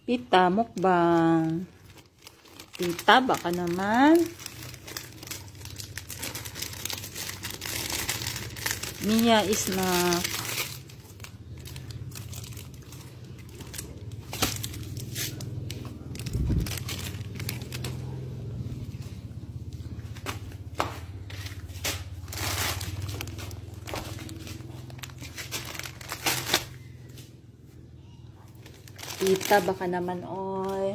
Pita, mukbang. Tita, baka naman. Mia is na. Tita, baka naman, oy.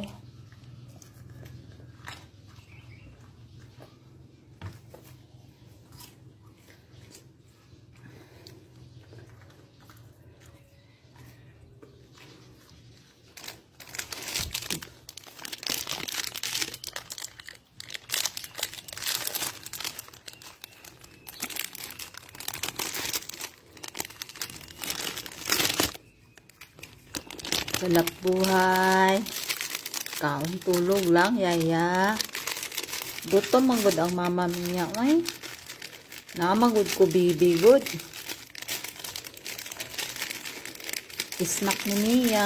Galap buhay. Kaon tulog lang, yaya. Buto manggod ang mama niya, ay. Namagod ko bibi good. Snack ni Mia.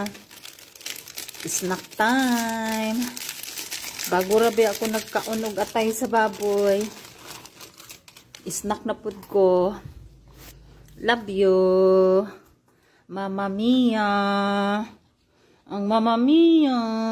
Snack time. Bago rabi ako nagkaunog atay sa baboy. Snack na pud ko. Love you. Mama Mia. Ang Mama Mia.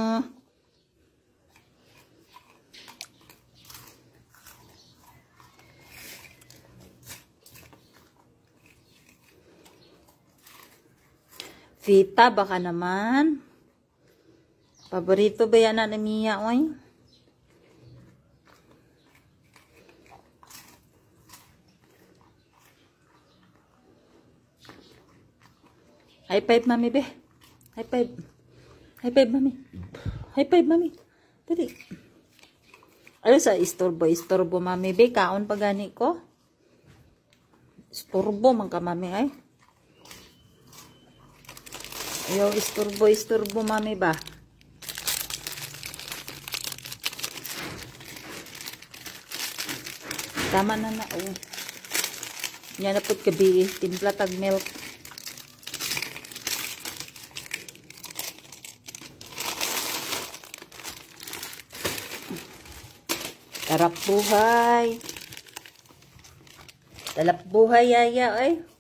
Vita, baka naman. Paborito ba yan na ni Mia, oy? High five, mami, be. High five. High five, mami. High five, mami. Dali. Ano sa istorbo, mami, be. Kaon pa gani ko. Istorbo, man ka, mami, ay. Ayaw, istorbo, mami, ba. Tama na na, oh. Yan na po't gabi, timpla tag milk. Tarap buhay. Talap buhay, yaya, ay.